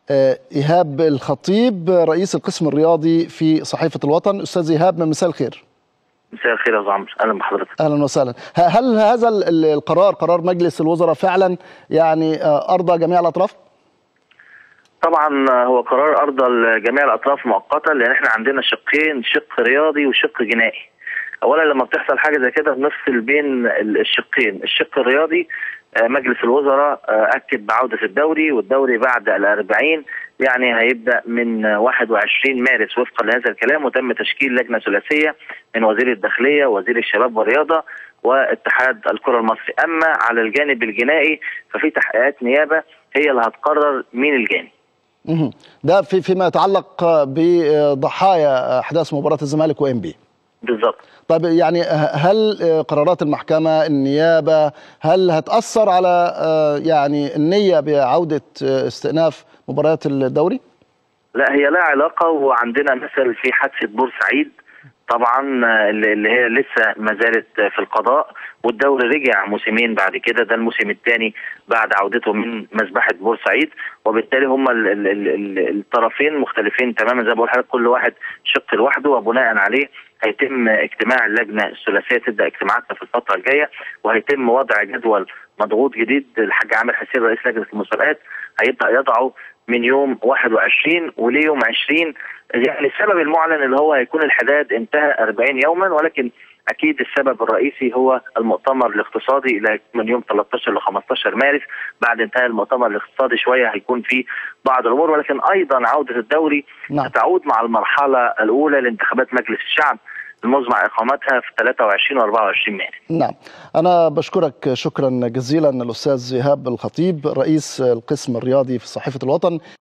إيهاب الخطيب رئيس القسم الرياضي في صحيفة الوطن. أستاذ إيهاب، مساء الخير. مساء الخير يا أستاذ عمرو، أهلا بحضرتك. أهلا وسهلا. هل هذا قرار مجلس الوزراء فعلا يعني أرضى جميع الأطراف؟ طبعا هو قرار أرضى جميع الأطراف مؤقتا، لأن احنا عندنا شقين، شق رياضي وشق جنائي. أولا لما بتحصل حاجة زي كده بنفصل بين الشقين. الشق الرياضي مجلس الوزراء أكد بعودة الدوري، والدوري بعد 40 يعني هيبدأ من 21 مارس وفقا لهذا الكلام، وتم تشكيل لجنة ثلاثية من وزير الداخلية ووزير الشباب والرياضة واتحاد الكرة المصري. أما على الجانب الجنائي ففي تحقيقات نيابة هي اللي هتقرر مين الجاني. ده فيما يتعلق بضحايا أحداث مباراة الزمالك وإنبي. بالظبط. طيب يعني هل قرارات المحكمة، النيابة، هل هتأثر على يعني النية بعودة استئناف مباريات الدوري؟ لا، هي لا علاقة. وعندنا مثل في حادثة بورسعيد طبعا اللي هي لسه ما زالت في القضاء، والدوري رجع موسمين بعد كده، ده الموسم الثاني بعد عودته من مذبحة بورسعيد، وبالتالي هم الطرفين مختلفين تماما. زي ما بقول لحضرتك كل واحد شق لوحده، وبناء عليه هيتم اجتماع اللجنه الثلاثيه، تبدا اجتماعاتها في الفتره الجايه، وهيتم وضع جدول مضغوط جديد. الحاج عامر حسين رئيس لجنه المسابقات هيبدا يضعه من يوم 21 وليه يوم 20. يعني السبب المعلن اللي هو هيكون الحداد انتهى 40 يوما، ولكن اكيد السبب الرئيسي هو المؤتمر الاقتصادي اللي من يوم 13 ل 15 مارس. بعد انتهاء المؤتمر الاقتصادي شويه هيكون في بعض الامور، ولكن ايضا عوده الدوري ستعود مع المرحله الاولى لانتخابات مجلس الشعب المزمع اقامتها في 23 و 24 مارس. نعم، انا بشكرك شكرا جزيلا الاستاذ إيهاب الخطيب رئيس القسم الرياضي في صحيفة الوطن.